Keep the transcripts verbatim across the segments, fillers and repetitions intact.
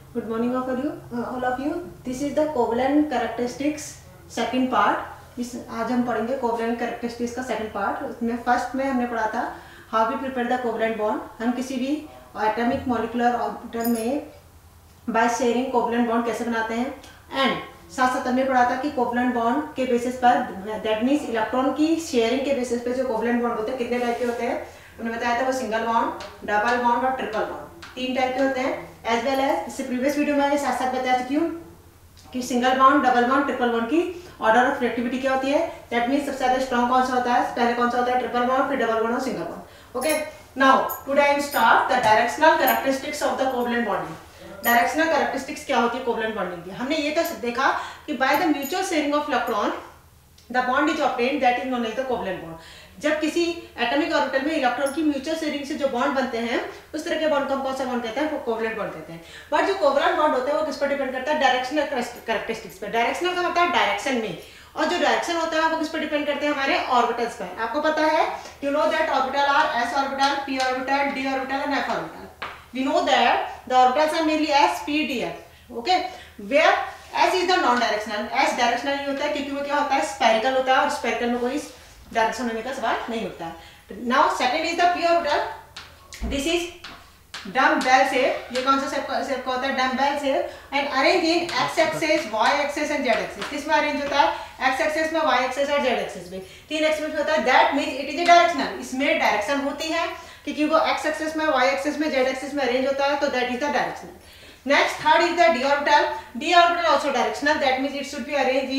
Good morning all of you. Uh, all of you. This is the covalent characteristics second part. इस आज हम पढ़ेंगे covalent characteristics का second part. उसमें first में हमने पढ़ा था how we prepare the covalent bond. हम किसी भी atomic molecular orbital में by sharing covalent bond कैसे बनाते हैं, and साथ साथ हमने पढ़ा था कि कोवलेंट बॉन्ड के बेसिस पर दैट मीन्स इलेक्ट्रॉन की शेयरिंग के बेसिस पे जो कोवलेंट बॉन्ड होते हैं कितने टाइप के होते हैं उन्होंने बताया था, वो सिंगल बॉन्ड, डबल बॉन्ड और ट्रिपल बॉन्ड, तीन टाइप के होते हैं। एज वेल एज इससे प्रीवियस वीडियो में साथ साथ बता चुकी हूँ कि single bond, double bond, triple bond की ऑर्डर ऑफ रिएक्टिविटी क्या होती है। दैट मीन्स सबसे ज्यादा स्ट्रॉन्ग कौन सा होता है, पहले कौन सा होता है ट्रिपल बॉन्ड, फिर डबल बॉन्ड और single bond. Okay, now today I will start the directional characteristics of the covalent bonding. Directional characteristics क्या होती है कोवलेंट बॉन्डिंग की। हमने ये तो देखा कि by the mutual sharing of electron the bond is obtained, that is known as the covalent bond. जब किसी एटॉमिक ऑर्बिटल में इलेक्ट्रॉन की म्यूचुअल शेयरिंग से जो बॉन्ड बनते हैं उस तरह के बॉन्ड को हम कौन सा बॉन्ड कहते हैं, वो कोवलेंट बॉन्ड कहते हैं। बट जो कोवलेंट बॉन्ड होते हैं वो किस पर डिपेंड करता है, डायरेक्शनल कैरेक्टरिस्टिक्स पे। डायरेक्शनल का मतलब डायरेक्शन में, और जो डायरेक्शन होता है वो किस पर डिपेंड करते हैं, हमारे ऑर्बिटल्स पर। आपको पता है, you know that orbital are S orbital, P orbital, D orbital and F orbital. We know that the orbitals are mainly S, P, D, F. Okay, where S is the non-directional. S directional नहीं होता है क्योंकि वो क्या होता है, spherical होता है, और स्पेरिकल में कोई डायरेक्शन होने का सवाल नहीं होता है। Now second is the P orbital. This is dumbbell shape. ये कौन सा शेप का शेप का होता है, dumbbell shape, and arrange in X axis, Y axis and Z axis. किस में अरेंज होता है, X axis में, Y axis और Z axis में, तीन एक्सिस में होता है। That means it is a directional. इसमें डायरेक्शन होती है क्योंकि वो एक्स एक्सिस में, वाई एक्सिस में, जेड एक्सिस में अरेंज होता है, तो that is the directional. Next third is the D orbital. D orbital also directional, that means it should be arrange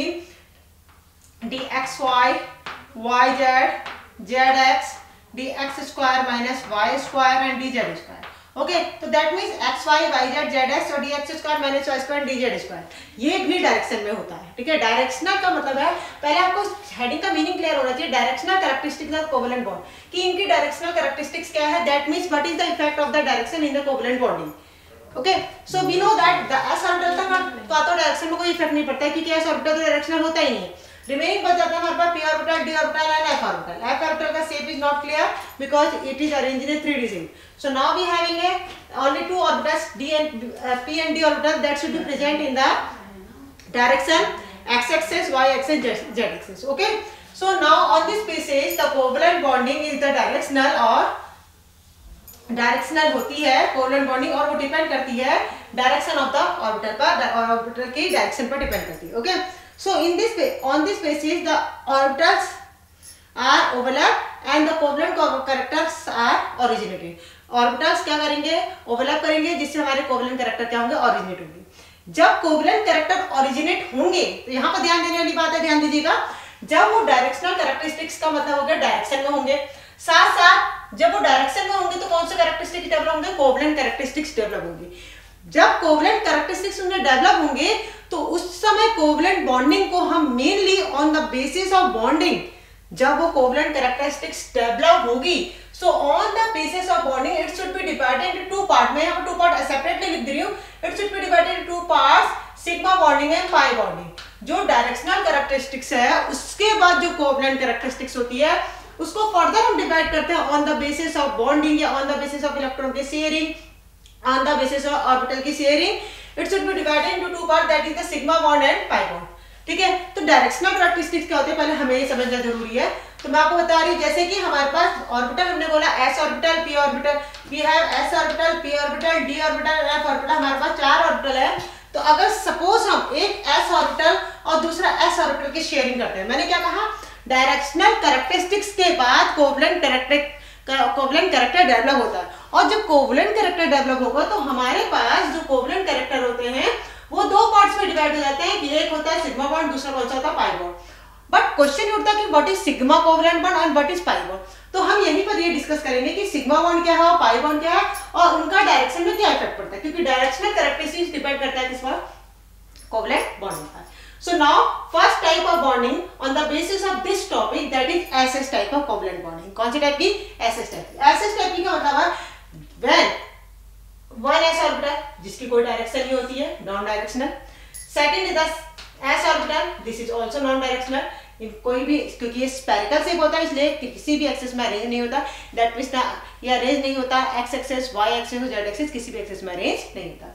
in D X Y, Y Z, Z X, D X square minus Y square and D Z square. Okay, तो that means X Y, Y Z, Z x और D X square minus Y square D Z square, ये भी direction में होता है। ठीक है, directional का मतलब है, पहले आपको हेडिंग का मीनिंग क्लियर होना चाहिए। Directional characteristics of covalent bond, कि इनकी डायरेक्शनल कैरेक्टरिस्टिक्स क्या है, that means what is the effect of the direction in the covalent bonding. Okay, so we know that the S orbital का तो direction में कोई इफेक्ट नहीं पड़ता है क्योंकि एस ऑर्बिटल तो डायरेक्शनल होता ही नहीं है। रिमेनिंग बच जाता है हमारे पास P orbital, D orbital and F orbital. F orbital का shape is not clear because it is arranged in three D shape. So now we having a only two orbitals, D and uh, P and D orbital, that should be present in the direction x axis, y axis, z axis. Okay. So now on this basis the covalent bonding is the directional, और directional होती है covalent bonding, और वो depend करती है direction of the orbital पर, और orbital की direction पर डिपेंड करती है। Okay. So in this on this basis the orbitals are overlap and the covalent characters are originated. Orbitals क्या करेंगे, ओवरलैप करेंगे, जिससे हमारे कोवलेंट कैरेक्टर क्या होंगे, ओरिजिनेट होंगे। जब कोवलेंट कैरेक्टर ओरिजिनेट होंगे तो यहाँ पर ध्यान देने वाली बात है, ध्यान दीजिएगा, जब वो डायरेक्शनल कैरेक्टरिस्टिक्स का मतलब हो गया डायरेक्शन में होंगे, साथ साथ जब वो डायरेक्शन में होंगे तो कौन से कैरेक्टरिस्टिक्स डेवलप होंगे, कोवलेंट कैरेक्टरिस्टिक्स डेवलप होंगे। जब कोवलेंट कैरेक्टरिस्टिक्स उनमें डेवलप होंगे तो उस समय कोवलेंट बॉन्डिंग को हम mainly on the basis of bonding, जब वो कोवलेंट कैरेक्टरिस्टिक्स डेवलप होगी, so on the basis of bonding it should be divided into two parts. मैं यहाँ पर two part separately लिख दे रही हूँ। It should be divided into two parts, sigma bonding and pi bonding। जो directional characteristics है उसके बाद जो कोवलेंट कैरेक्टरिस्टिक्स होती है उसको फर्दर हम डिवाइड करते हैं on the basis of bonding, या on the basis of electron के sharing, on the basis of orbital की sharing. It should be divided into two parts, that is the sigma bond and pi bond। ठीक है, तो directional characteristics क्या होते हैं पहले हमें ये समझना जरूरी है। तो मैं आपको बता रही हूँ, जैसे कि हमारे पास ऑर्बिटल हमने बोला S orbital, P orbital, we have S orbital, P orbital, D orbital, F orbital, हमारे पास चार ऑर्बिटल है। तो अगर सपोज हम एक एस ऑर्बिटल और दूसरा एस ऑर्बिटल की शेयरिंग करते हैं, मैंने क्या कहा, डायरेक्शनल कैरेक्टरिस्टिक्स के बाद covalent character covalent character develop होता है, और जब कोवलेंट कैरेक्टर डेवलप होगा तो हमारे पास जो कोवलेंट कैरेक्टर होते हैं वो दो पार्ट्स में डिवाइड हो जाते हैं, एक होता है सिग्मा बॉन्ड, दूसरा कौन सा होता है, पाई बॉन्ड। बट क्वेश्चन ये उठता है कि what is sigma covalent bond and what is pi bond. तो हम यहीं पर ये डिस्कस करेंगे कि सिग्मा बॉन्ड क्या है और पाई बॉन्ड क्या है, और उनका डायरेक्शन में क्या इफेक्ट पड़ता है, क्योंकि डायरेक्शनल कैरेक्टरिस्टिक्स डिपेंड करता है किस पर, कोवलेंट बॉन्डिंग पर। So now first type of bonding on the basis of this topic, that is S S type of covalent bonding. कौन सी टाइप की, एसएस टाइप की। एसएस टाइप की का मतलब है व्हेन वन एस ऑर्बिटल जिसकी कोई डायरेक्शन नहीं होती है, non directional. Second is the S orbital, this is also non directional. कोई भी, क्योंकि ये स्पेरिकल शेप होता है इसलिए किसी भी एक्सिस में अरेंज नहीं होता, दैट मींस ये अरेंज नहीं होता एक्स एक्सिस, वाई एक्सिस और जेड एक्सिस, किसी भी एक्सिस में अरेंज नहीं होता।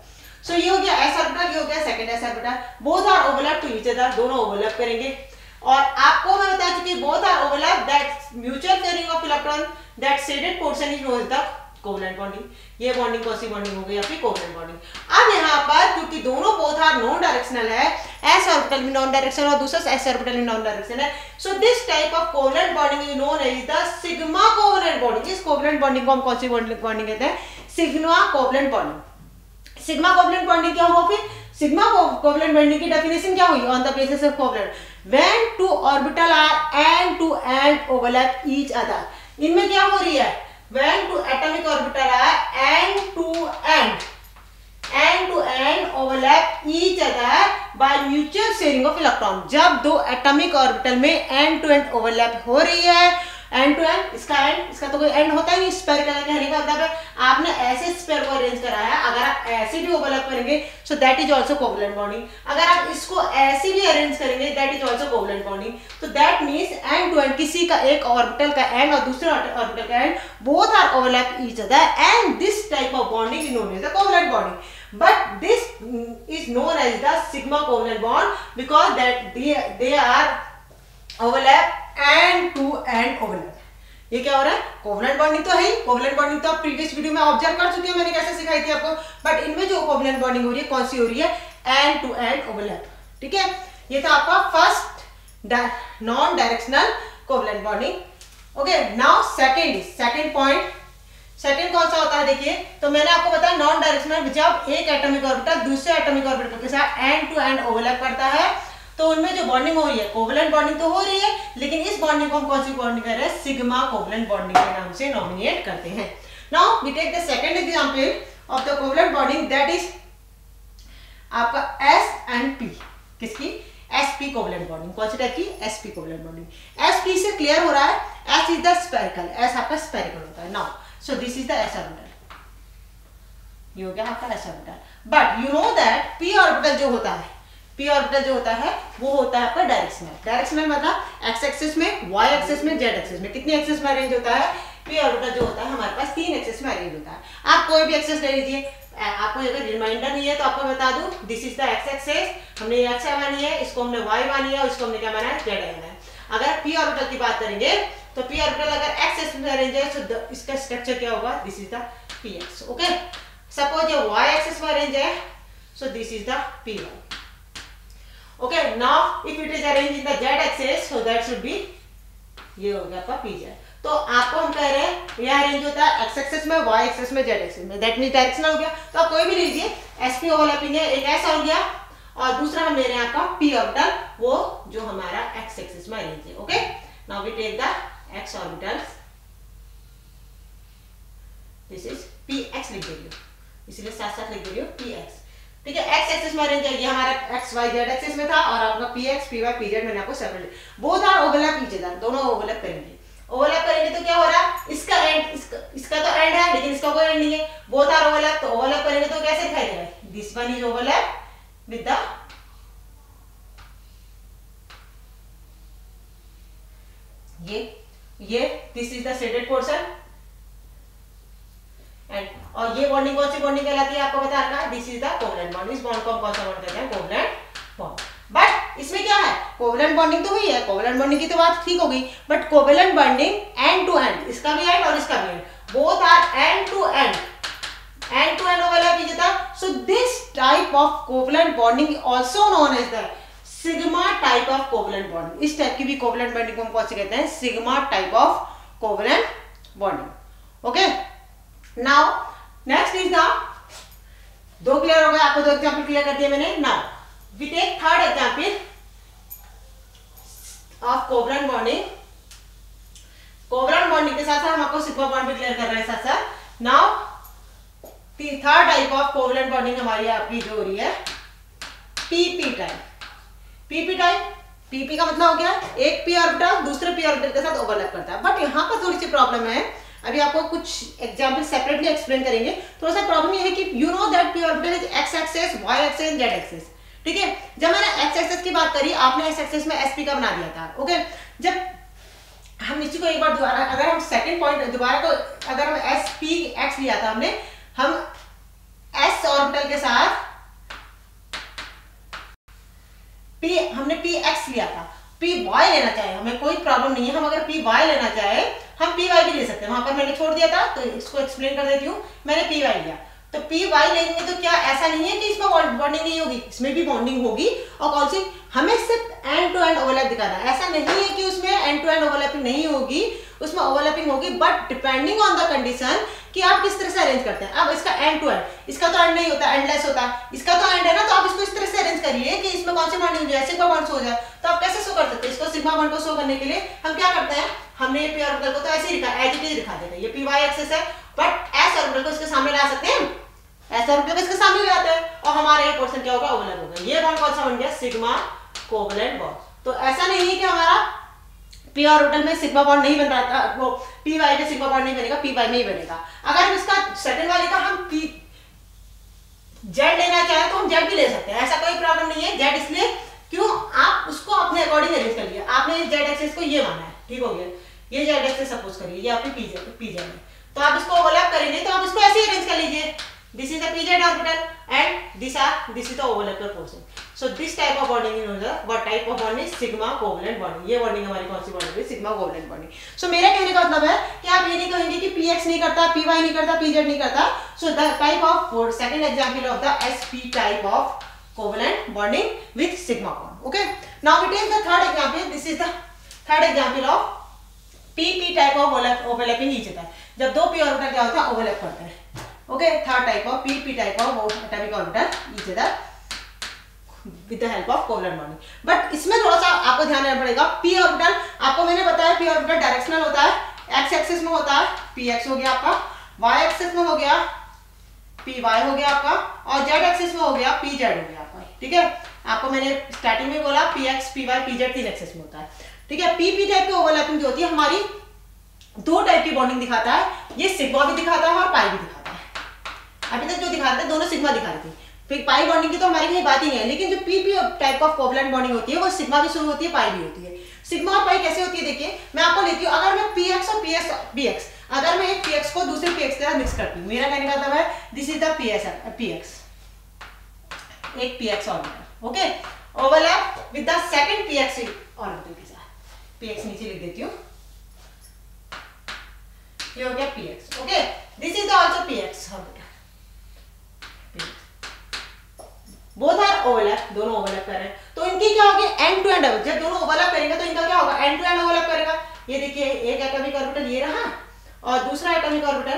सो so, ये हो गया एस ऑर्बिटल, ये हो गया second S orbital, both are overlap to each other, दोनों ओवरलैप करेंगे। और आपको मैं बता चुकी both are overlap that mutual pairing of electron that shaded portion is known as the covalent bonding. ये बॉन्डिंग कौन सी बॉन्डिंग हो गई आपकी कोवलेंट बॉन्डिंग। अब यहाँ पर क्योंकि दोनों बोथ आर नॉन डायरेक्शनल है, एस ऑर्बिटल में नॉन डायरेक्शनल और दूसरा एस ऑर्बिटल में नॉन डायरेक्शन है, so this type of covalent bonding is known as the sigma covalent bonding. इस कोवलेंट बॉन्डिंग को हम कौन सी बॉन्डिंग कहते हैं, sigma covalent bonding. Sigma covalent bonding क्या हुआ फिर, सिग्मा कोवलेंट बॉन्डिंग की डेफिनेशन क्या हुई, on the basis of covalent when two orbital are end to end overlap each other. इनमें क्या हो रही है, when two atomic orbital are end to end end to end overlap each other by mutual sharing of electron। जब दो atomic orbital में end to end overlap हो रही है, एंड टू एंड, इसका एंड इसका तो कोई एंड होता ही नहीं, स्फीयर का कहने का मतलब है आपने ऐसे स्फीयर को अरेंज करा है, अगर आप ऐसे भी ओवरलैप करेंगे so that is also covalent bonding, अगर आप इसको ऐसे भी अरेंज करेंगे that is also covalent bonding. तो that means end to end, किसी का एक ऑर्बिटल का एंड और दूसरे ऑर्बिटल का end both are overlap each other and this type of bonding is known as the covalent bonding. But this is known as the sigma covalent bond because that they they are overlap and to and overlap। ये क्या हो रहा है, covalent bonding तो है ही, covalent bonding तो आप previous video में ऑब्जर्व कर चुके हैं, मैंने कैसे सिखाई थी आपको। बट इनमें जो कोवलेंट बॉन्डिंग हो रही है कौन सी हो रही है, एंड टू एंड ओवरलैप। ठीक है, ये था आपका first non directional covalent bonding. Okay, now second second point, second कौन सा होता है देखिए, तो मैंने आपको बताया नॉन डायरेक्शनल जब एक एटॉमिक ऑर्बिटल दूसरे एटॉमिक ऑर्बिटल के साथ एंड टू एंड ओवरलैप करता है तो उनमें जो बॉन्डिंग हो रही है कोवलेंट बॉन्डिंग तो हो रही है, लेकिन इस बॉन्डिंग को हम कौन सी बॉन्डिंग कर रहे हैं, सिग्मा कोवलेंट बॉन्डिंग के नाम से नॉमिनेट करते हैं। Now we take the second example of the covalent bonding that is आपका एस एंड पी, किसकी, sp कोवलेंट बॉन्डिंग, कौन सी टाइप की, sp कोवलेंट बॉन्डिंग। sp से क्लियर हो रहा है, s is the spherical, s आपका स्फेरिकल होता है। Now so this is the s orbital, ये हो गया आपका s orbital. But you know that p orbital जो होता है, p ऑर्बिटल जो होता है वो होता है आपका डायरेक्शनल। डायरेक्शनल मतलब x एक्सिस में, y एक्सिस में, z एक्सिस में, कितनी एक्सिस में अरेंज होता है, p ऑर्बिटल जो होता है हमारे पास तीन एक्सिस में अरेंज होता है। आप कोई भी एक्सिस ले लीजिए, आपको अगर रिमाइंडर नहीं है तो आपको बता दूं, this is the x axis, हमने ये x मानी है, इसको हमने y मानी है और इसको हमने क्या माना है, z माना है। अगर p ऑर्बिटल की बात करेंगे तो p ऑर्बिटल अगर x एक्सिस में अरेंज है तो इसका स्ट्रक्चर क्या होगा, this is the px। Okay, suppose ये y एक्सिस में अरेंज है so this is the py। Okay, now if it is arranged in the z axis, so that should be, ये हो गया आपका pz। तो आपको हम कह रहे हैं ये अरेंज होता है x एक्सिस में, y एक्सिस में, z एक्सिस में, दैट मींस डायरेक्शनल हो गया। तो आप कोई भी लीजिए, sp ओवरलैपिंग है, एक s हो गया और दूसरा हम ले रहे हैं आपका p ऑर्बिटल, वो जो हमारा x एक्सिस में अरेंज है। Okay, now we take the x orbital, this is px लिख दे रही हूं, इसलिए साथ साथ लिख दे रही हूं px। ठीक है, x एक्सिस में अरेंज है, ये हमारा x y z एक्सिस में था और आपका px py pz मैंने आपको separate, both are overlap each other, दोनों ओवरलैप करेंगे। ओवरलैप करेंगे तो क्या हो रहा है, इसका एंड इसका, इसका तो एंड है लेकिन इसका कोई एंड नहीं है, बोथ आर ओवरलैप, तो ओवरलैप करेंगे तो कैसे दिखाई देगा, this one is overlap with the ये ये this is the shaded portion end, और ये बॉन्डिंग कौन सी बॉन्डिंग कहलाती है आपको बता रखा, this is the covalent bond. इस बॉन्ड को हम कौन सा बॉन्ड कहते हैं, कोवलेंट बॉन्ड। बट इसमें क्या है, कोवलेंट बॉन्डिंग तो हुई है, कोवलेंट बॉन्डिंग की तो बात ठीक हो गई, but covalent bonding end to end, इसका भी एंड और इसका भी end, both are end to end, end to end overlap each other. So this type of covalent bonding also known as the sigma type of covalent bonding. इस type की भी covalent bonding को हम कौन से कहते हैं, sigma type of covalent bonding. Okay, now next is the, दो क्लियर हो गए, आपको दो एग्जांपल क्लियर कर दिए मैंने। Now we take third example of covalent bonding. Covalent bonding के साथ साथ हम आपको सिग्मा बॉन्ड भी क्लियर कर रहे हैं साथ साथ। Now third type of covalent bonding हमारी आपकी जो हो रही है P P type. P P type, P P का मतलब हो गया एक पी ऑर्बिटल दूसरे पी ऑर्बिटल के साथ ओवरलैप करता है। बट यहाँ पर थोड़ी सी प्रॉब्लम है, अभी आपको कुछ एग्जांपल सेपरेटली एक्सप्लेन करेंगे। थोड़ा सा प्रॉब्लम ये है कि you know that P orbital is X axis, Y axis and Z axis. ठीक है, जब मैंने एक्स एक्सिस की बात करी, आपने एक्स एक्सिस में एसपी का बना दिया था। ओके, जब हम इसी को एक बार दोबारा, अगर हम सेकंड पॉइंट दोबारा को, अगर हम एस पी एक्स लिया था हमने, हम एस ऑर्बिटल के साथ पी हमने पी एक्स लिया था, पी वाई लेना चाहे हमें कोई प्रॉब्लम नहीं है, हम अगर पी वाई लेना चाहे हम पी वाई भी ले सकते हैं। वहां पर मैंने छोड़ दिया था तो इसको एक्सप्लेन कर देती हूँ। मैंने पी वाई लिया तो पी वाई लेंगे तो क्या ऐसा नहीं है कि इसमें बॉन्डिंग नहीं होगी, इसमें भी बॉन्डिंग होगी। और कौन सी, हमें सिर्फ एंड टू एंड ओवरलैप दिखाना है, ऐसा नहीं है कि उसमें एंड टू एंड ओवरलैपिंग नहीं होगी, उसमें ओवरलैपिंग होगी, but depending on the condition कि आप किस तरह से अरेंज करते हैं। अब इसका एंड टू एंड, इसका तो एंड नहीं होता, एंडलेस होता है, इसका तो एंड है ना, तो आप इसको इस तरह से अरेंज करिए कि इसमें कौन सी बॉन्डिंग हो जाए, सिग्मा बॉन्ड हो जाए। तो आप कैसे शो कर सकते हैं इसको, सिग्मा बॉन्ड को शो करने के लिए हम क्या करते हैं, हमने ये पी ऑर्बिटल को तो ऐसे ही लिखा, एज इट इज दिखा देते हैं, ये पी वाई एक्सिस है, बट एस ऑर्बिटल को इसके सामने ला सकते हैं, एस ऑर्बिटल को इसके सामने ले आते हैं और हमारा ये पोर्शन क्या होगा, ओवरलैप होगा। ये बॉन्ड कौन सा बन गया, सिग्मा कोवलेंट बॉन्ड। तो ऐसा नहीं है कि हमारा पी ऑर्बिटल में सिग्मा बॉन्ड नहीं बन रहा था, वो पी वाई में सिग्मा बॉन्ड नहीं बनेगा, पी वाई में ही बनेगा। अगर इसका सेकंड वाले का हम पी जेड लेना चाहें तो हम जेड भी ले सकते हैं, ऐसा कोई प्रॉब्लम नहीं है। जेड इसलिए क्यों, आप उसको अपने अकॉर्डिंग अरेंज कर लिया, आपने जेड एक्सिस को ये माना है, ठीक हो गया, ये जेड एक्सिस सपोज करिए, ये आपकी पी जेड पी जेड है, तो आप इसको ओवरलैप करेंगे तो आप इसको ऐसे ही अरेंज कर लीजिए, this is the P Z orbital and this are this is the overlapped portion. So this type of bonding is what type of bonding, sigma covalent bonding. ये बॉन्डिंग हमारी कौन सी बॉन्डिंग है, सिग्मा कोवलेंट बॉन्डिंग। सो मेरा कहने का मतलब है कि आप ये नहीं कहेंगे कि पीएक्स नहीं करता, पीवाई नहीं करता, पीजेड नहीं करता। So the type of second example of the S P type of covalent bonding with sigma bond. Okay, now we take the third example, this is the third example of P P type of overlapping each other, जब दो P orbital क्या होता है, overlap करते हैं। Okay, third type of P P type of atomic orbital each other with the help of covalent bonding. But इसमें थोड़ा सा आपको ध्यान देना पड़ेगा, पी ऑर्बिटल आपको मैंने बताया पी ऑर्बिटल डायरेक्शनल होता है, एक्स एक्सिस में होता है पी एक्स हो गया आपका, वाई एक्सिस में हो गया पी वाई हो गया आपका, और जेड एक्सिस में हो गया पी जेड हो गया आपका। ठीक है, आपको मैंने स्टार्टिंग में बोला P X P Y P Z तीन एक्सिस में होता है। ठीक है, पी पी टाइप की ओवरलैपिंग जो होती है हमारी दो टाइप की बॉन्डिंग दिखाता है, ये सिग्मा भी दिखाता है और पाई भी दिखाता है। अभी तक जो दिखा रहे थे दोनों सिग्मा दिखा रहे थे, फिर पाई बॉन्डिंग की तो हमारी कहीं बात ही नहीं है, लेकिन जो P P type of covalent bonding होती है वो सिग्मा भी शुरू होती है, पाई भी होती है। सिग्मा और पाई कैसे होती है, देखिए मैं आपको लेती हूँ, अगर मैं पी एक्स और पी एक्स पी एक्स अगर मैं एक पी एक्स को दूसरे पी एक्स के साथ मिक्स करती हूँ, मेरा कहने का मतलब है this is the P S P X, एक P X orbital. Okay, overlap with the second P X orbital के साथ, पी एक्स नीचे लिख देती हूँ, ये हो गया P X. Okay, this is also P X orbital, both are overlap, दोनों ओवरलैप कर रहे हैं, तो इनकी क्या होगी, एंड टू एंड। जब दोनों ओवरलैप करेंगे तो इनका क्या होगा, एंड टू एंड ओवरलैप करेगा। ये देखिए एक एटॉमिक ऑर्बिटल ये रहा और दूसरा एटॉमिक ऑर्बिटल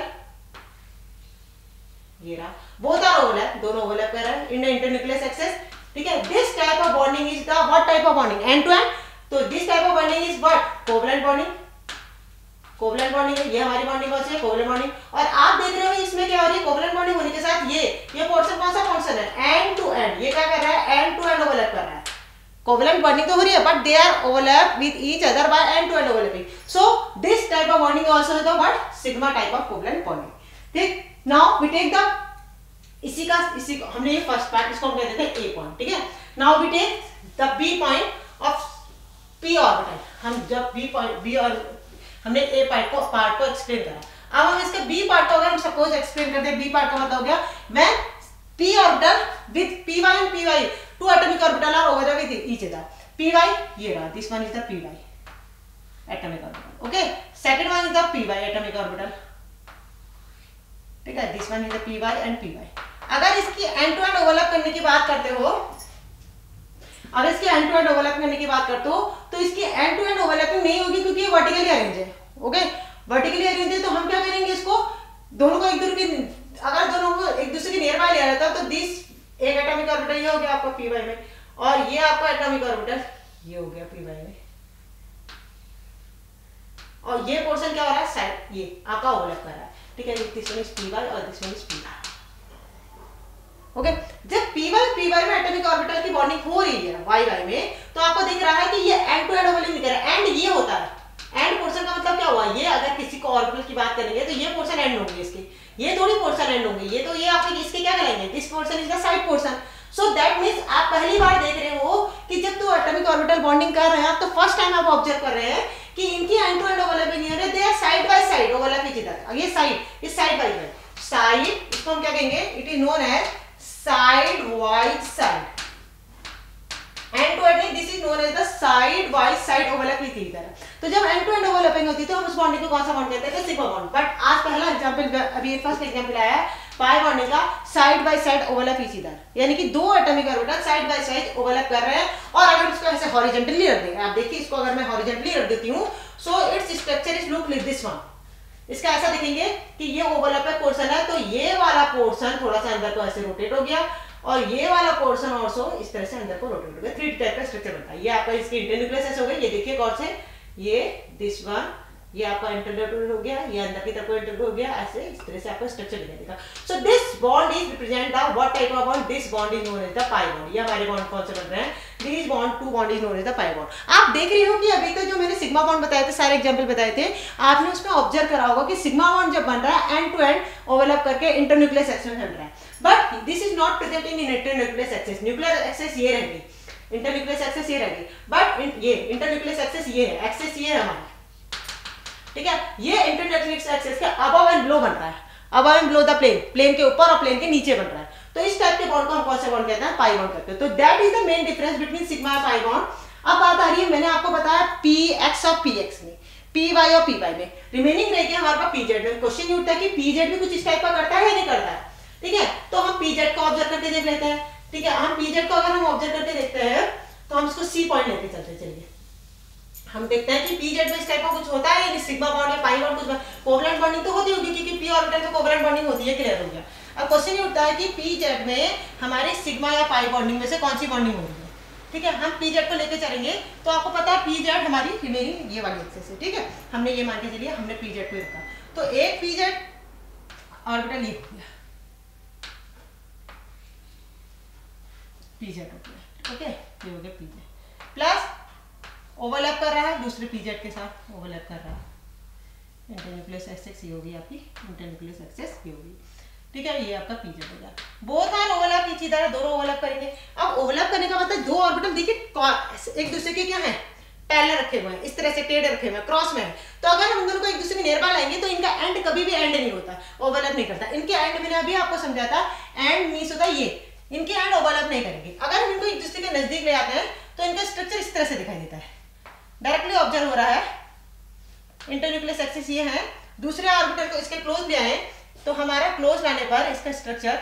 ये रहा, बोथ आर ओवरलैप, दोनों ओवरलैप कर रहे हैं इन द इंटरन्यूक्लियस एक्सिस। ठीक है, this type of bonding is the what type of bonding, end to end. तो this type of bonding is what, covalent bonding, covalent bonding है, ये हमारी बॉन्डिंग कौन सी है, कोवलेंट बॉन्डिंग। और आप देख रहे हो इसमें क्या हो रही है, कोवलेंट बॉन्डिंग होने के साथ ये ये पोर्शन कौन सा पोर्शन है, एंड टू एंड, ये क्या कर रहा है, एंड टू एंड ओवरलैप कर रहा है। कोवलेंट बॉन्डिंग तो हो रही है but they are overlap with each other by end to end overlapping. So this type of bonding also is the what, sigma type of covalent bonding. ठीक, now we take the इसी का इसी को हमने ये फर्स्ट पार्ट, इसको हम कहते हैं ए पॉइंट। ठीक है, now we take the B point of P orbital. हम जब बी पॉइंट बी और हमने ए पार्ट को पार्ट को एक्सप्लेन करा, अब हम इसके बी पार्ट को अगर हम सपोज एक्सप्लेन करते हैं, बी पार्ट का मतलब हो गया मैं P orbital with P Y and P Y, two atomic orbital are overlap with each other. P Y ये रहा, this one is the P Y atomic orbital. Okay, second one is the P Y atomic orbital. ठीक है, this one is the P Y and P Y. अगर इसकी and to end overlap करने की बात करते हो, अगर इसकी एंड टू एंड ओवरलैप करने की बात करते हो तो इसकी एंड टू एंड ओवरलैपिंग नहीं होगी क्योंकि ये वर्टिकली अरेंज है। ओके, वर्टिकली अरेंज है तो हम क्या करेंगे, इसको दोनों को एक दूसरे के, अगर दोनों को एक दूसरे के नियर बाय लिया जाता है तो दिस एक एटॉमिक ऑर्बिटल ये हो गया आपका पी वाई में, और ये आपका एटॉमिक ऑर्बिटल ये हो गया पी वाई में, और ये पोर्शन क्या हो रहा है, साइड ये आपका ओवरलैप कर रहा है। ठीक है, this one is P Y और this one is P Y. Okay, जब पी वाई पी वाई में एटॉमिक ऑर्बिटल की बॉन्डिंग हो रही है वाई वाई में, तो आपको दिख रहा है कि ये एंड टू एंड ओवरलैप नहीं कर रहा है, एंड ये होता है। एंड पोर्शन का मतलब क्या हुआ, ये अगर किसी को ऑर्बिटल की बात करेंगे तो ये पोर्शन एंड होंगे इसके, ये थोड़ी पोर्शन एंड होंगे, ये तो ये आप इसके क्या करेंगे, this portion is the side portion. So that means आप पहली बार देख रहे हो कि जब तो एटॉमिक ऑर्बिटल बॉन्डिंग कर रहे हैं तो फर्स्ट टाइम आप ऑब्जर्व कर रहे हैं कि इनकी एंड टू एंड ओवरलैप नहीं हो रहा है, they are side by side overlap each other. ये साइड इस साइड बाय साइड, साइड इसको हम क्या कहेंगे, it is known as side wise side end to end नहीं, this is known as the side wise side overlap with each other. तो जब and to end overlapping होती है तो हम उस बॉन्डिंग को कौन सा बॉन्ड कहते हैं? Sigma bond. बट आज पहला एग्जांपल, अभी फर्स्ट एग्जांपल आया है पाई बॉन्डिंग का, side by side overlap with each other, यानी कि दो atomic orbital side by side overlap कर रहे हैं। और अगर इसको ऐसे हॉरिजॉन्टली रख देंगे, आप देखिए इसको अगर मैं हॉरिजॉन्टली रख देती हूं, so it's structure is look like this one. इसका ऐसा देखेंगे कि ये ओवरलैप पोर्शन है, तो ये वाला पोर्शन थोड़ा सा अंदर को ऐसे रोटेट हो गया और ये वाला पोर्शन ऑल्सो इस तरह से अंदर को रोटेट हो गया। थ्री टाइप का स्ट्रक्चर बनता है। ये आपका इसकी इंटरन्यूक्लियस हो गई, ये देखिए कौन से, ये दिस वन, ये आपका इंटरन्यूक्लियस हो गया, ये अंदर की तरफ इंटर हो गया, ऐसे इस तरह से आपका स्ट्रक्चर दिखाई देगा। So this bond is represent the what type of bond? This bond is known as the pi bond. ये हमारे बॉन्ड कौन से बन रहे हैं? This bond to bond is known as the pi bond. आप देख रही हो कि अभी तक जो मैंने सिग्मा बॉन्ड बताए थे, सारे एग्जांपल बताए थे, आपने उसमें ऑब्जर्व करा होगा कि सिग्मा बॉन्ड जब बन रहा है एंड टू एंड ओवरलैप करके इंटरन्यूक्लियस एक्सिस में बन रहा है। But this is not present in internucleus axis. Nuclear axis ये रहेगी, इंटरन्यूक्लियस एक्सिस ये रहेगी, बट ये इंटरन्यूक्लियस एक्सिस ये है, एक्सिस ये है हमारा, ठीक है। ये इंटरन्यूक्लियस एक्सिस के अबव एंड बिलो बन रहा है, above and below the plane, plane के ऊपर और प्लेन के नीचे बन रहा है। तो इस टाइप के बॉन्ड को हम कौन से बॉन्ड कहते हैं? पाई बॉन्ड कहते हैं। तो that is the main difference between sigma और पाई बॉन्ड। अब बात आ रही है, मैंने आपको बताया पी एक्स और पी एक्स में, पी वाई और पी वाई में, रिमेनिंग रहेगी हमारे पास पी जेड में। क्वेश्चन ये उठता है कि पी जेड भी कुछ इस टाइप का करता है या नहीं करता है, ठीक है। तो हम पी जेड को ऑब्जर्व करके देख लेते हैं, ठीक है। हम पी जेड को अगर हम ऑब्जर्व करके देखते हैं तो हम इसको सी पॉइंट लेके चलते हैं। चलिए हम देखते हैं कि पी जेड में इस टाइप का कुछ होता है या सिग्मा बॉन्ड या पाई बॉन्ड, कुछ कोवलेंट बॉन्डिंग तो होती होगी क्योंकि पी ऑर्बिटल में कोवलेंट बॉन्डिंग होती है, क्लियर हो गया। अब क्वेश्चन ये उठता है कि पी जेड में हमारे सिग्मा या पाई बॉन्डिंग में से कौन सी बॉन्डिंग होगी, ठीक है। हम पी जेड को लेके चलेंगे तो आपको पता है पी जेड हमारी रिमेनिंग ये वाली एक्सिस है, ठीक है। हमने ये मान के चलिए, हमने पी जेड को रखा, तो एक पी जेड ऑर्बिटल ये हो गया, पी जेड हो गया, ओके, ये हो गया पी जेड प्लस ओवरलैप कर रहा है दूसरे पी जेड के साथ, ओवरलैप कर रहा है, इंटरन्यूक्लियस एक्सिस ये होगी आपकी, इंटरन्यूक्लियस एक्सिस ये होगी, ठीक है। ये आपका पी जेड हो गया। Both are overlap each other, दोनों ओवरलैप करेंगे। अब ओवरलैप करने का मतलब दो ऑर्बिटल देखिए एक दूसरे के क्या है, पैरेलल रखे हुए हैं, इस तरह से टेढ़े रखे हुए हैं, क्रॉस में है। तो अगर हम दोनों को एक दूसरे के नियर बाय लाएंगे तो इनका एंड कभी भी एंड नहीं होता, ओवरलैप नहीं करता। इनके एंड मैंने अभी आपको समझाया था, एंड मींस होता है ये, इनके एंड ओवरलैप नहीं करेंगे। अगर हम इनको एक दूसरे के नजदीक ले आते हैं तो इनका स्ट्रक्चर इस तरह से दिखाई देता है, डायरेक्टली ऑब्जर्व हो रहा है। इंटरन्यूक्लियस एक्सिस ये है, दूसरे ऑर्बिटल को इसके क्लोज ले आए तो हमारा क्लोज लाने पर इसका स्ट्रक्चर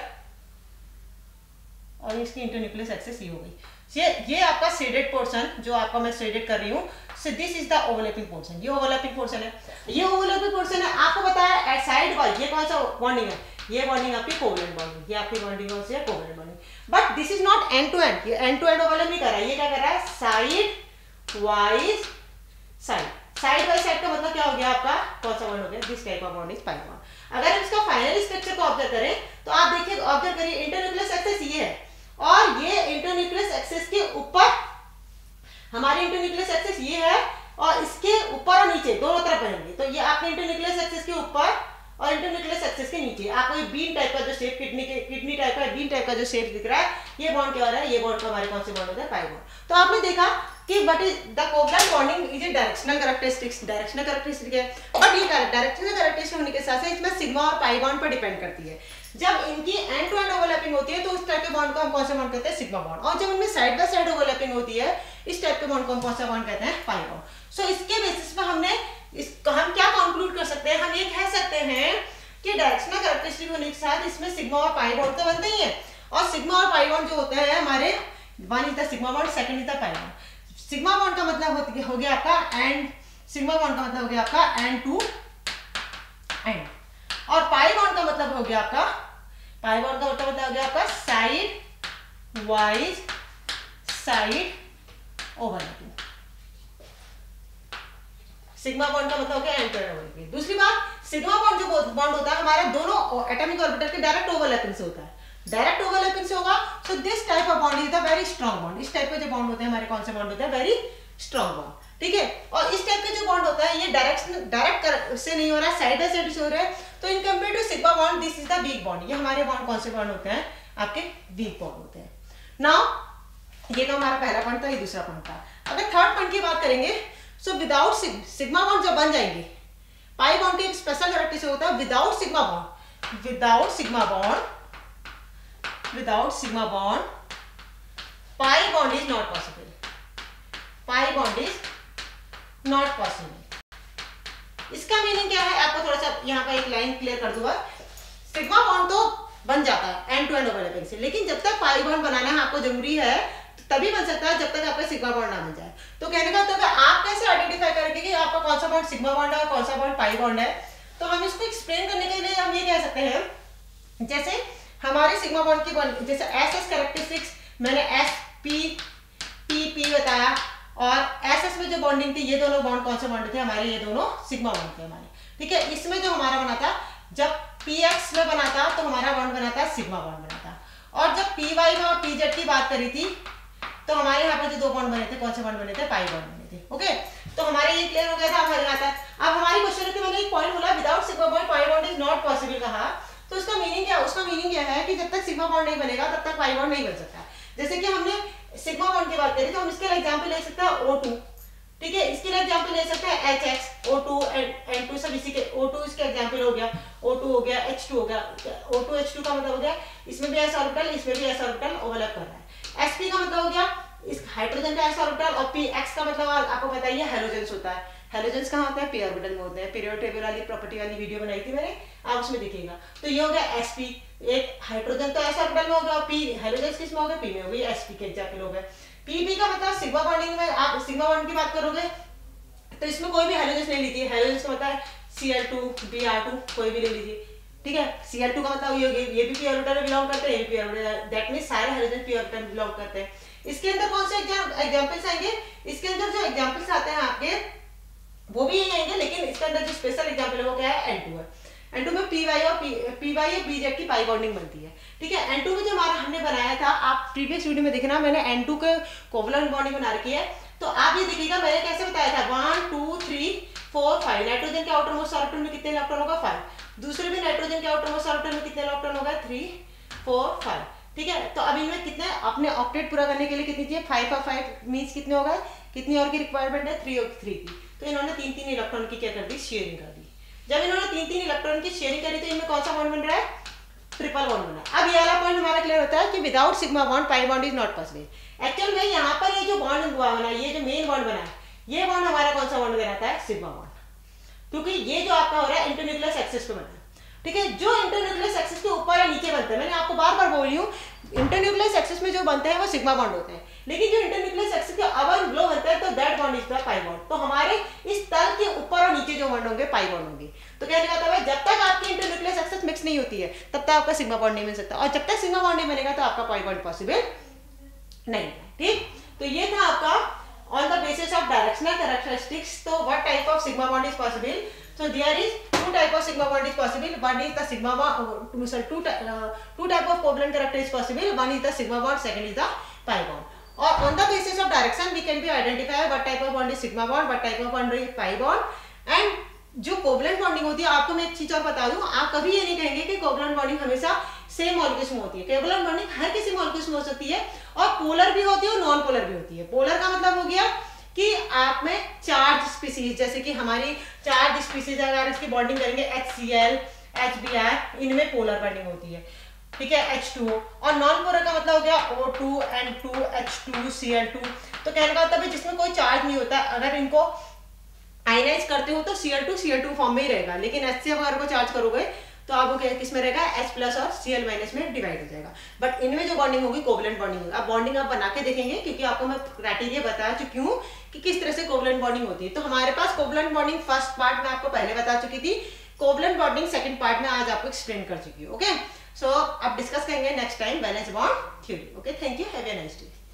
और इसकी इंटरन्यूक्लियस एक्सिस ये हो गई। ये ये आपका शेडेड पोर्शन जो आपका मैं शेडेड कर रही हूँ, so this is the overlapping portion. ये ओवरलैपिंग पोर्शन है, ये ओवरलैपिंग पोर्शन है। आपको बताया एट साइड वाइज ये कौन सा बॉन्डिंग है, ये बॉन्डिंग आपकी कोवलेंट बॉन्डिंग, ये आपकी बॉन्डिंग कौन सी है, covalent bonding. But this is not end to end, ये एंड टू एंड ओवरलैप नहीं कर रहा है, ये क्या कर रहा है, side wise side. Side by side का मतलब क्या हो गया आपका, कौन सा बॉन्ड हो गया, this type of bond is pi bond. अगर हम इसका फाइनल स्ट्रक्चर को ऑब्जर्व करें तो आप देखिए, ऑब्जर्व करिए, इंटरन्यूक्लियस एक्सिस ये है और ये इंटरन्यूक्लियस एक्सिस के ऊपर हमारी इंटरन्यूक्लियस एक्सिस ये है और इसके ऊपर और नीचे दोनों तरफ बनेंगे। तो ये आपके इंटरन्यूक्लियस एक्सिस के ऊपर और इंटरन्यूक्लियस एक्सिस के नीचे आपको ये बीन टाइप का जो शेप, किडनी के किडनी टाइप का बीन टाइप का जो शेप दिख रहा है, ये बॉन्ड क्या हो रहा है, ये बॉन्ड का हमारे कौन से बॉन्ड होता है, पाई बॉन्ड। तो आपने देखा कि but is the covalent bonding is a directional characteristics, directional characteristic है। बट ये डायरेक्शनल कैरेक्टरिस्टिक होने के साथ साथ इसमें सिग्मा और पाई बॉन्ड पर डिपेंड करती है। जब इनकी एंड टू एंड ओवरलैपिंग होती है तो उस टाइप के बॉन्ड को हम कौन सा बॉन्ड कहते हैं, सिग्मा बॉन्ड। और जब इनमें साइड बाय साइड ओवरलैपिंग होती है इस टाइप के बॉन्ड को हम कौन सा बॉन्ड कहते हैं, पाई बॉन्ड। सो इसके बेसिस पर हमने इस हम क्या कंक्लूड कर सकते हैं, हम ये कह सकते हैं कि डायरेक्शनल कैरेक्टरिस्टिक होने के साथ इसमें सिग्मा और पाई बॉन्ड तो बनते ही है। और सिग्मा और पाई बॉन्ड जो होते हैं हमारे, one is the sigma bond, second is the pi bond. Sigma bond का मतलब हो गया आपका एंड, सिग्मा बॉन्ड का मतलब हो गया आपका एंड टू एंड, और पाई बॉन्ड का मतलब हो गया आपका, पाई बॉन्ड का मतलब हो गया आपका side wise side overlapping. Sigma bond का मतलब हो गया एंड टू एंड ओवरलैपिंग। दूसरी बात, सिग्मा बॉन्ड जो बॉन्ड होता है हमारा दोनों एटॉमिक ऑर्बिटल के डायरेक्ट ओवरलैपिंग से होता है, डायरेक्ट ओवरलैपिंग से होगा। So this type of bond is the very strong bond. इस टाइप के जो बॉन्ड होते हैं हमारे कौन से बॉन्ड होते हैं, वेरी स्ट्रांग बॉन्ड, ठीक है। और इस टाइप के जो बॉन्ड होता है ये डायरेक्ट डायरेक्ट से नहीं हो रहा है, साइड बाय साइड से हो रहा है। तो in compare to sigma bond this is the weak bond. ये हमारे बॉन्ड कौन से बॉन्ड होते हैं, आपके वीक बॉन्ड होते हैं। नाउ ये तो हमारा पहला पॉइंट था, ये दूसरा पॉइंट था। अगर थर्ड पॉइंट की बात करेंगे, सो विदाउट सिग्मा बॉन्ड जब बन जाएंगे, पाई बॉन्ड की एक स्पेशल कैरेक्टरिस्टिक होता है without sigma bond, without sigma bond, without sigma bond pi bond is not possible. Pi bond is not possible. इसका मीनिंग क्या है, आपको थोड़ा सा यहाँ पर एक लाइन क्लियर कर दूंगा। सिग्मा बॉन्ड तो बन जाता है एंड टू एंड ओवरलैपिंग से, लेकिन जब तक पाई बॉन्ड बनाना है आपको जरूरी है तभी बन सकता है जब तक आपका सिग्मा बॉन्ड ना बन जाए। तो कहने का मतलब आप कैसे आइडेंटिफाई करेंगे कि आपका कौन सा बॉन्ड सिग्मा बॉन्ड है और कौन सा बॉन्ड पाई बॉन्ड है। तो हम इसको एक्सप्लेन करने के लिए हम ये कह सकते हैं, जैसे हमारे सिग्मा बॉन्ड की बॉन्ड जैसे एस एस कैरेक्टरिस्टिक्स मैंने एस पी पी पी बताया, और एस एस में जो बॉन्डिंग थी ये दोनों बॉन्ड कौन से बॉन्ड थे हमारे, ये दोनों सिग्मा बॉन्ड थे हमारे, ठीक है। इसमें जो हमारा बना था जब पी एक्स में बना था तो हमारा बॉन्ड बना था सिग्मा बॉन्ड बना था, और जब पी वाई में और पी जेड की बात करी थी तो हमारे यहाँ पर जो दो बॉन्ड बने थे कौन से बॉन्ड बने थे, पाई बॉन्ड बने थे। ओके, तो हमारे ये क्लियर हो गया था। हमारे आता है अब हमारी क्वेश्चन है, मैंने एक पॉइंट बोला without sigma bond pi bond is not possible कहा, तो उसका मीनिंग क्या, उसका मीनिंग क्या है कि जब तक सिग्मा बॉन्ड नहीं बनेगा तब तक पाई बॉन्ड नहीं बन सकता। जैसे कि हमने सिग्मा बॉन्ड की बात करी तो हम इसके लिए एग्जांपल ले सकते हैं ओ टू, ठीक है, इसके लिए एग्जांपल ले सकते हैं H X, O two, N two, सब इसी के, ओ टू इसके एग्जांपल हो गया, ओ टू हो गया, एच टू हो गया। ओ टू एच टू का मतलब हो गया इसमें भी एस ऑर्बिटल इसमें भी एस ऑर्बिटल ओवरलैप कर रहा है। एसपी का मतलब हो गया इस हाइड्रोजन का एस ऑर्बिटल, और पी एक्स का मतलब आपको पता ही है हैलोजेंस होता है। हैलोजेंस कहाँ होते हैं, पी ऑर्बिटल में होते हैं। पीरियोडिक टेबल वाली प्रॉपर्टी वाली वीडियो बनाई थी मैंने, आप उसमें दिखेगा। तो ये हो गया एसपी, एक हाइड्रोजन तो एस ऑर्बिटल में हो गया, पी हैलोजेंस किस में हो गया, पी में हो गई, एसपी के एग्जांपल हो गए। पीपी का मतलब सिग्मा बॉन्डिंग में आप सिग्मा बॉन्ड की बात करोगे तो इसमें कोई भी हैलोजेंस नहीं लीजिए, हैलोजेंस का मतलब है C L two, B R two, कोई भी ले लीजिए, ठीक है। सी एल टू का मतलब ये ये भी पी ऑर्बिटल में बिलोंग करते हैं, ये भी पी ऑर्बिटल, दैट मींस सारे हैलोजेंस पी ऑर्बिटल में बिलोंग करते हैं। इसके अंदर कौन से एग्जांपल्स आएंगे, इसके अंदर जो एग्जांपल्स आते हैं आपके वो भी यही आएंगे, लेकिन इसके अंदर जो स्पेशल एग्जांपल है वो क्या है, एन टू है। एन टू में पी वाई और पी वाई और बी जेड की पाई बॉन्डिंग बनती है, ठीक है। एन टू में जो हमारा हमने बनाया था, आप प्रीवियस वीडियो में देखना, मैंने एन टू के कोवलेंट बॉन्डिंग बना रखी है, तो आप ये देखिएगा मैंने कैसे बताया था, one two three four five. Nitrogen के आउटर मोस्ट ऑर्बिटल में कितने इलेक्ट्रॉन होगा, फाइव। दूसरे भी नाइट्रोजन के आउटर मोस्ट ऑर्बिटल में कितने इलेक्ट्रॉन होगा, थ्री फोर फाइव, ठीक है। तो अब इनमें कितने अपने ऑक्टेट पूरा करने के लिए कितनी चाहिए, फाइव और फाइव मींस कितने हो गए, कितनी और की रिक्वायरमेंट है, थ्री और थ्री की। तो इन्होंने तीन तीन इलेक्ट्रॉन की क्या कर दी, शेयरिंग कर दी। जब इन्होंने तीन तीन इलेक्ट्रॉन की शेयरिंग करी तो इनमें कौन सा बॉन्ड बन रहा है, ट्रिपल बॉन्ड बना। अब ये वाला पॉइंट हमारा क्लियर होता है कि without sigma bond pi bond is not possible. Actual में यहाँ पर ये जो बॉन्ड हुआ बना, ये जो मेन बॉन्ड बना है, ये बॉन्ड हमारा कौन सा बॉन्ड कहलाता है, सिग्मा बॉन्ड, क्योंकि ये जो आपका हो रहा है इंटरन्यूक्लियस एक्सिस पे बना है, ठीक है। जो इंटरन्यूक्लियस एक्सिस के ऊपर या नीचे बनता है, मैंने आपको बार बार बोल रही हूँ, इंटरन्यूक्लियस एक्सिस में जो बनते हैं वो सिग्मा बॉन्ड होते हैं, लेकिन जो इंटरन्यूक्लियस एक्सिस के अबव बिलो बनता है तो that bond is the pi bond. तो हमारे इस तल के ऊपर और नीचे जो बॉन्ड होंगे पाई बॉन्ड होंगे। तो कहने का मतलब है जब तक आपकी इंटरन्यूक्लियस एक्सिस मिक्स नहीं होती है तब तक आपका सिग्मा बॉन्ड नहीं बन सकता, और जब तक सिग्मा बॉन्ड नहीं बनेगा तो आपका पाई बॉन्ड पॉसिबल नहीं है, ठीक। तो ये था आपका on the basis of directional characteristics. So what type of sigma bond is possible? So there is two type of sigma bond is possible. One is the sigma bond, uh, sorry, two uh, two type of covalent character is possible. One is the sigma bond, second is the pi bond. Or on the basis of direction we can be identify what type of bond is sigma bond, what type of bond is pi bond. And जो covalent bonding होती है, आपको मैं एक चीज और बता दूं, आप कभी ये नहीं कहेंगे कि कोवलेंट बॉन्डिंग हमेशा सेम मॉलिक्यूल्स में होती है। कोवलेंट बॉन्डिंग हर किसी मॉलिक्यूल्स में हो सकती है, और पोलर भी होती है और नॉन पोलर भी होती है। पोलर का मतलब हो गया कि आप में चार्ज स्पीसीज, जैसे कि हमारी चार्ज स्पीसीज अगर इसकी बॉन्डिंग करेंगे H C L, H B R, इनमें पोलर बॉन्डिंग होती है, ठीक है, एच टू ओ। और नॉन पोलर का मतलब हो गया O two, N two, H two, C L two. तो कहने का मतलब है जिसमें कोई चार्ज नहीं होता, अगर इनको आयनाइज करते हो तो C L two C L two form में ही रहेगा, लेकिन एच सी एफ अगर को चार्ज करोगे तो आपको क्या किस में रहेगा, H प्लस और Cl माइनस में डिवाइड हो जाएगा। बट इनमें जो बॉन्डिंग होगी कोवलेंट बॉन्डिंग होगी। अब बॉन्डिंग आप बना के देखेंगे, क्योंकि आपको मैं क्राइटेरिया बता चुकी हूँ कि किस तरह से कोवलेंट बॉन्डिंग होती है। तो हमारे पास कोवलेंट बॉन्डिंग फर्स्ट पार्ट में आपको पहले बता चुकी थी, कोवलेंट बॉन्डिंग सेकंड पार्ट में आज आपको एक्सप्लेन कर चुकी हूँ। ओके, सो अब डिस्कस करेंगे next time valence bond theory. Okay, thank you, have a nice day.